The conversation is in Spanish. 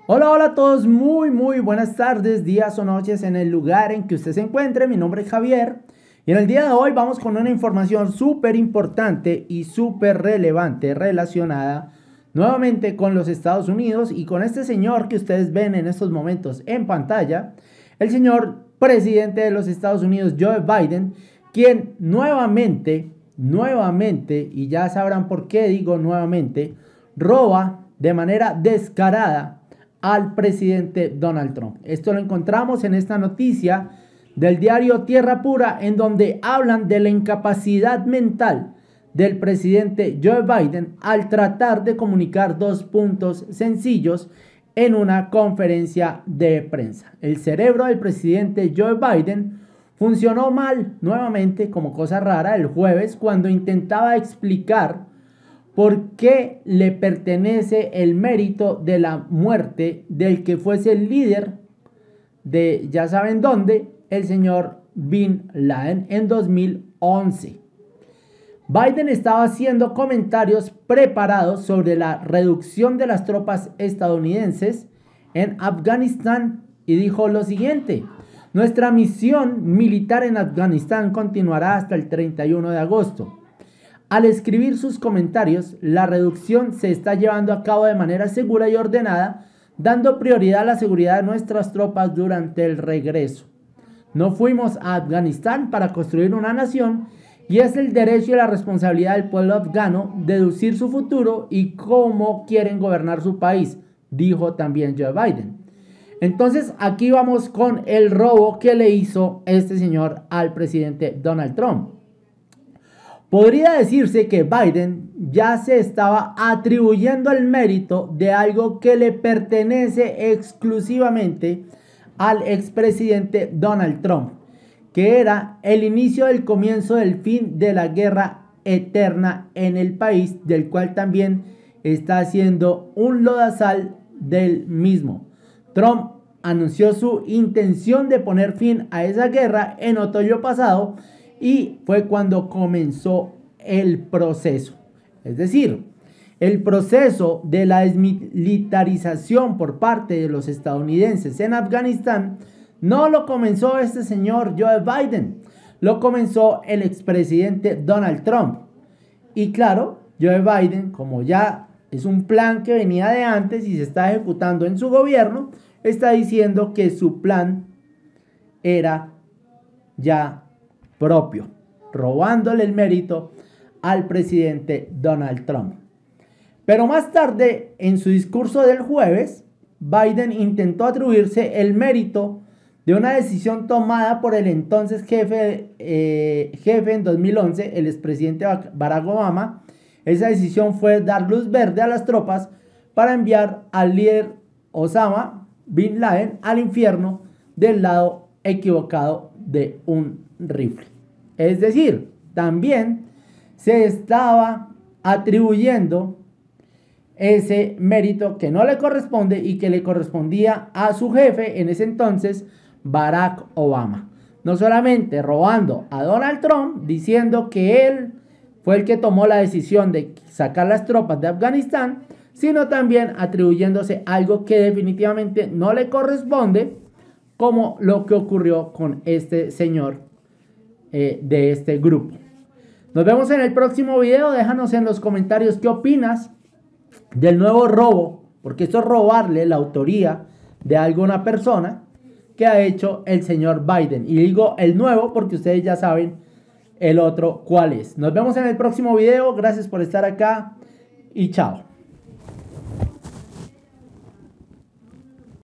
Hola, hola a todos, muy buenas tardes, días o noches en el lugar en que usted se encuentre. Mi nombre es Javier y en el día de hoy vamos con una información súper importante y súper relevante relacionada nuevamente con los Estados Unidos y con este señor que ustedes ven en estos momentos en pantalla, el señor presidente de los Estados Unidos, Joe Biden, quien nuevamente, y ya sabrán por qué digo nuevamente, roba de manera descarada al presidente Donald Trump. Esto lo encontramos en esta noticia del diario Tierra Pura, en donde hablan de la incapacidad mental del presidente Joe Biden al tratar de comunicar dos puntos sencillos en una conferencia de prensa. El cerebro del presidente Joe Biden funcionó mal nuevamente, como cosa rara, el jueves cuando intentaba explicar ¿por qué le pertenece el mérito de la muerte del que fuese el líder de ya saben dónde, el señor Bin Laden en 2011? Biden estaba haciendo comentarios preparados sobre la reducción de las tropas estadounidenses en Afganistán y dijo lo siguiente: nuestra misión militar en Afganistán continuará hasta el 31 de agosto. Al escribir sus comentarios, la reducción se está llevando a cabo de manera segura y ordenada, dando prioridad a la seguridad de nuestras tropas durante el regreso. No fuimos a Afganistán para construir una nación y es el derecho y la responsabilidad del pueblo afgano deducir su futuro y cómo quieren gobernar su país, dijo también Joe Biden. Entonces aquí vamos con el robo que le hizo este señor al presidente Donald Trump. Podría decirse que Biden ya se estaba atribuyendo el mérito de algo que le pertenece exclusivamente al expresidente Donald Trump, que era el inicio del comienzo del fin de la guerra eterna en el país, del cual también está siendo un lodazal del mismo. Trump anunció su intención de poner fin a esa guerra en otoño pasado, y fue cuando comenzó el proceso. Es decir, el proceso de la desmilitarización por parte de los estadounidenses en Afganistán no lo comenzó este señor Joe Biden, lo comenzó el expresidente Donald Trump. Y claro, Joe Biden, como ya es un plan que venía de antes y se está ejecutando en su gobierno, está diciendo que su plan era ya propio, robándole el mérito al presidente Donald Trump. Pero más tarde, en su discurso del jueves, Biden intentó atribuirse el mérito de una decisión tomada por el entonces jefe en 2011, el expresidente Barack Obama. Esa decisión fue dar luz verde a las tropas para enviar al líder Osama Bin Laden al infierno del lado equivocado de un rifle. Es decir, también se estaba atribuyendo ese mérito que no le corresponde y que le correspondía a su jefe en ese entonces, Barack Obama. No solamente robando a Donald Trump, diciendo que él fue el que tomó la decisión de sacar las tropas de Afganistán, sino también atribuyéndose algo que definitivamente no le corresponde, como lo que ocurrió con este señor de este grupo. Nos vemos en el próximo video. Déjanos en los comentarios qué opinas del nuevo robo, porque esto es robarle la autoría de alguna persona que ha hecho el señor Biden. Y digo el nuevo porque ustedes ya saben el otro cuál es. Nos vemos en el próximo video. Gracias por estar acá y chao.